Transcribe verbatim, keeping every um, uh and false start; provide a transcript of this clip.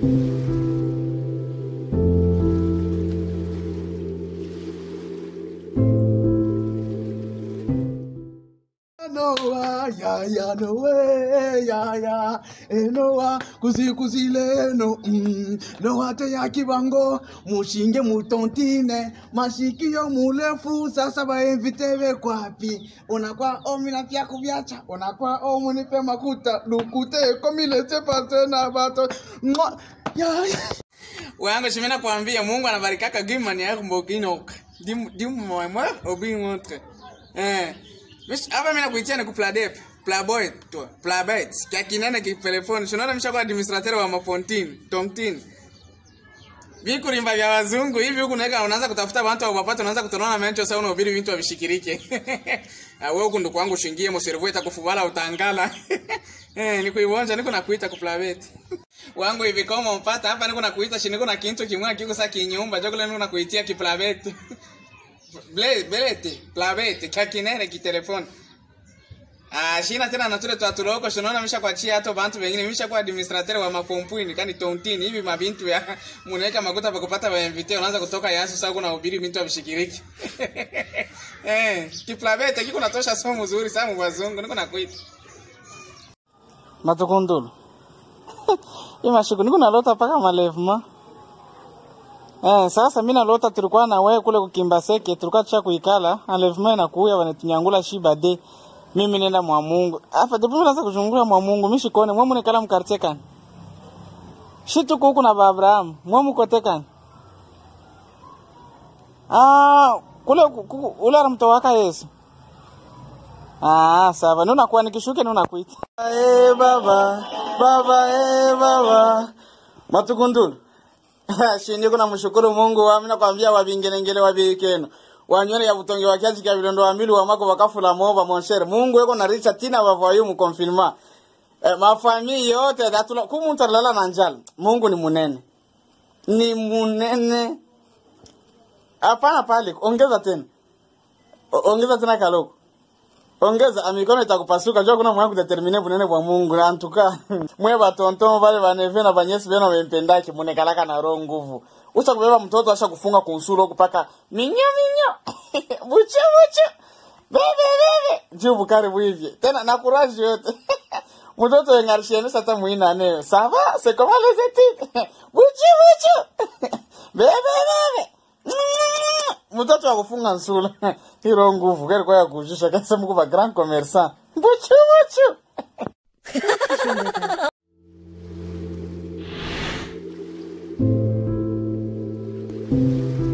Noah, ya ya Noah, ya ya e Noah, kuzi kuzi le no, mm, Noah te ya kibango, mushinge mutontine, mashikio mulefu, sasa ba invite we kwapi, unakwa omina pia kubiacha, unakwa omu nipe makuta, lukute komile chepate na bato, mwa, ya ya. Wango shimena kuambia Mungu anabarikaka gimani ya kumbogino, dim dim mwa mwa obi montre, eh. Mish hapa mimi nakuitia ni kupladep, plaboy to, plabet. Kia kinene ki telefoni. Unaona mshako administrator wa mapontini, tomtini. Biku rimba vya wazungu hivi huku naweka unaanza kutafuta watu wa mapato unaanza kutonana mencho sasa unahubiri vitu vishikirike. Ah wewe huku ndo kwangu shingie mo servo itakufubala utangala. Eh niko ibonja niko nakuita kuplabet. Wangu hivi kama mpata hapa niko nakuita shiniko na kintu kimwa kiko sasa kinyumba jogole niko nakuitia kiplabet. Ble, belete, plabete, kakinene ki telefoni. Ah, shina tena nature tu atuloko, shinaona misha kwa chia hato bantu wengine, misha kwa administrator wa mapompuini, kani tontini, hivi mabintu ya muneka makuta pa kupata wa invite, unaanza kutoka yasu sasa kuna hubiri bintu wa mshikiriki. Eh, ki plabete kiko natosha somo nzuri sana mwazungu, niko nakuita. Matukundulu. Ima shuku niko nalota paka malevuma. Eh, sasa mimi nalota tulikuwa na wewe kule kukimbaseke, tulikuwa tucha kuikala, alevuma na kuya wanatunyangula shiba de. Mimi nenda mwa Mungu. Afa ndipo mimi naanza kuzungula mwa Mungu, mimi shikone, mwe mnekala mkartekani. Shitu kuku na ba Abraham, mwe mkotekani. Ah, kule ule mto waka Yesu. Ah, sawa, nuna kwa nikishuke nuna kuita. Eh baba, baba eh baba. Matukundulu. Shindi kuna mshukuru Mungu wa mimi nakwambia wabingelengele wabikeno. Wanyone ya butonge wa kiasi kia vilondo wa mili wa mako wakafula moba monshere. Mungu weko na richa tina wavayu mkonfirma. E, mafami yote datula kumunta lala na njala. Mungu ni munene. Ni munene. Hapana pale, ongeza tena. O, ongeza tena kaloko. Ongeza amikono itakupasuka jua kuna mwangu determine bunene bwa Mungu na antuka. Mwe batonto bale baneve na banyesi beno bempendaki munekalaka na roho nguvu. Ucha kubeba mtoto asha kufunga konsulo kupaka minyo minyo. Buche buche. Bebe bebe. Njoo bukare bwivye. Tena na courage yote. Mtoto yengarishene sata muina neo. Sava, c'est comment les études? Buche buche. Bebe bebe. Mtoto wa kufunga nsula. Hiro nguvu kari kwa ya kujisha kasa mku ba grand commerçant. Buche buche. Thank you.